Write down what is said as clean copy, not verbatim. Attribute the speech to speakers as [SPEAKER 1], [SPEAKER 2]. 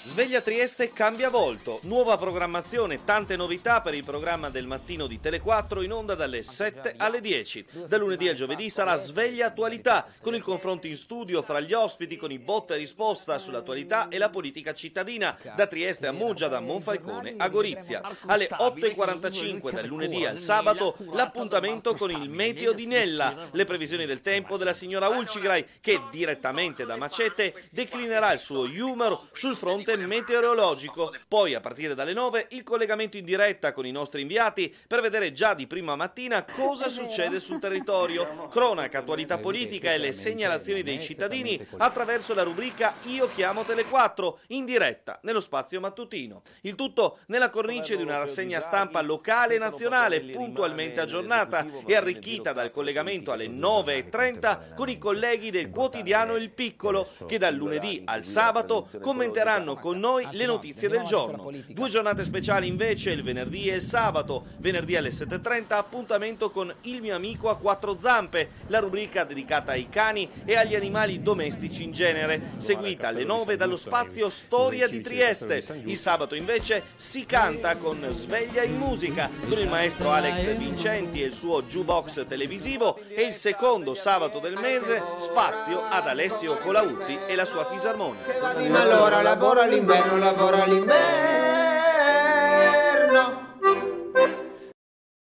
[SPEAKER 1] Sveglia Trieste cambia volto, nuova programmazione, tante novità per il programma del mattino di Tele4 in onda dalle 7 alle 10. Da lunedì al giovedì sarà Sveglia Attualità, con il confronto in studio fra gli ospiti con i botta e risposta sull'attualità e la politica cittadina, da Trieste a Muggia, da Monfalcone a Gorizia. Alle 8:45 dal lunedì al sabato l'appuntamento con il Meteo di Nella, le previsioni del tempo della signora Ulcigrai, che direttamente da Macete declinerà il suo humor sul fronte meteorologico. Poi a partire dalle 9 il collegamento in diretta con i nostri inviati per vedere già di prima mattina cosa succede sul territorio. Cronaca, attualità politica e le segnalazioni dei cittadini attraverso la rubrica Io chiamo Tele4 in diretta nello spazio mattutino. Il tutto nella cornice di una rassegna stampa locale e nazionale puntualmente aggiornata e arricchita dal collegamento alle 9:30 con i colleghi del quotidiano Il Piccolo, che dal lunedì al sabato commenteranno con noi le notizie del giorno. 2 giornate speciali invece il venerdì e il sabato. Venerdì alle 7:30 appuntamento con Il mio amico a quattro zampe, la rubrica dedicata ai cani e agli animali domestici in genere, seguita alle 9 dallo spazio Storia di Trieste. Il sabato invece si canta con Sveglia in musica, con il maestro Alex Vincenti e il suo jukebox televisivo, e il secondo sabato del mese spazio ad Alessio Colautti e la sua fisarmonica.
[SPEAKER 2] Allora lavoro all'inverno, lavoro all'inverno.